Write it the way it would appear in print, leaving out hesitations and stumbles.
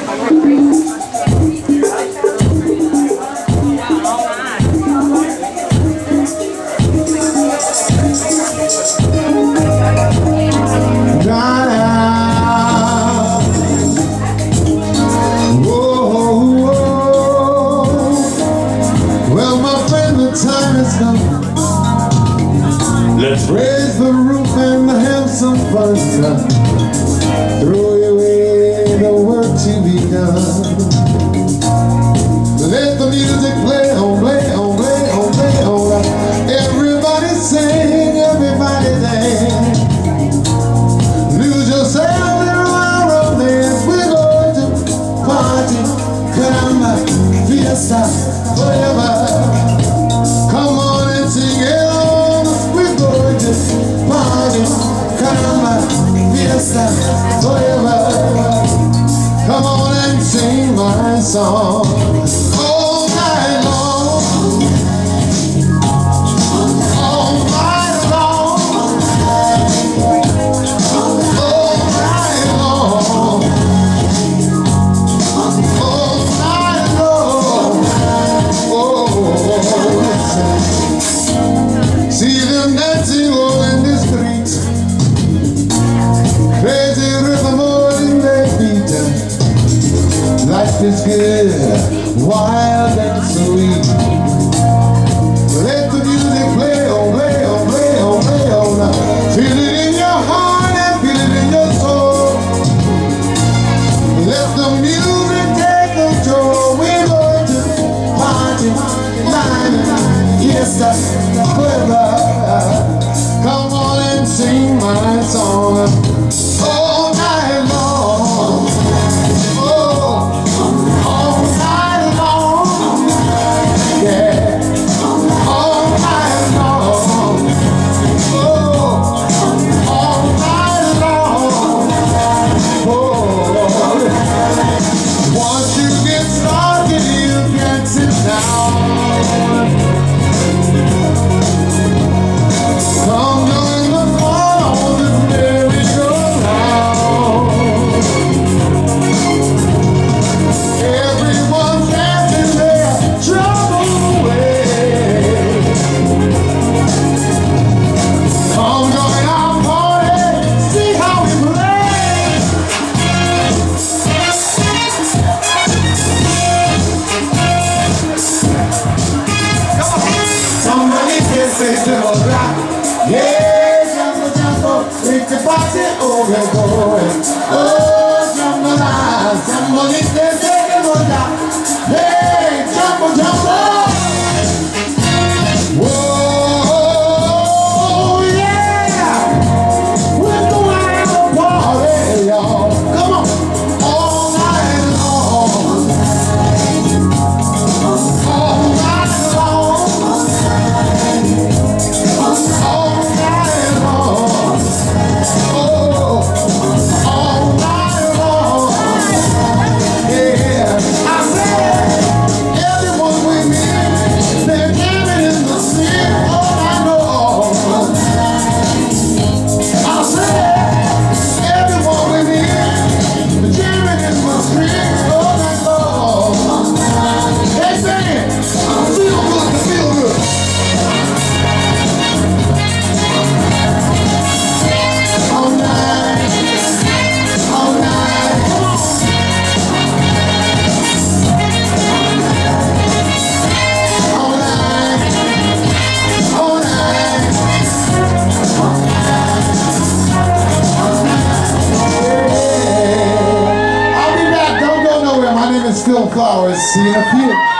Let's raise the roof and have some fun. Throw away the work to be done. Let the music play on, play on, play on, play on. Everybody sing, everybody dance. Lose yourself in our romance. We're going to party, caramba, fiesta, forever. Come on and sing it. Party, caramba, fiesta, forever. Come on and sing my song all night long, all night long, all night long, all night long. Oh, see them dancing all in the streets, crazy rhythm all in their beat. Life is good, wild and sweet. Let the music play on, play on, play on, play on. Feel it in your heart and feel it in your soul. Let the music take control. We're going to party, line, fiesta, forever. Come on and sing my song all night long. Oh, all night long. Yeah, all night long. Oh, all night long. Oh, once you get started, you can't sit down. Come join the fun on this merry-go-round. Everyone's dancing their trouble away. Come join our party, see how we play. Somebody can say to rock. Yeah, jumbo, jumbo, it's a party over going. Oh, jumbo, jumbo, it's the second one down. Hey, jumbo, jumbo. Whoa, yeah. We're going to have a party, y'all. Come on. All night long. All night long. Phil Flowers, see you in a few.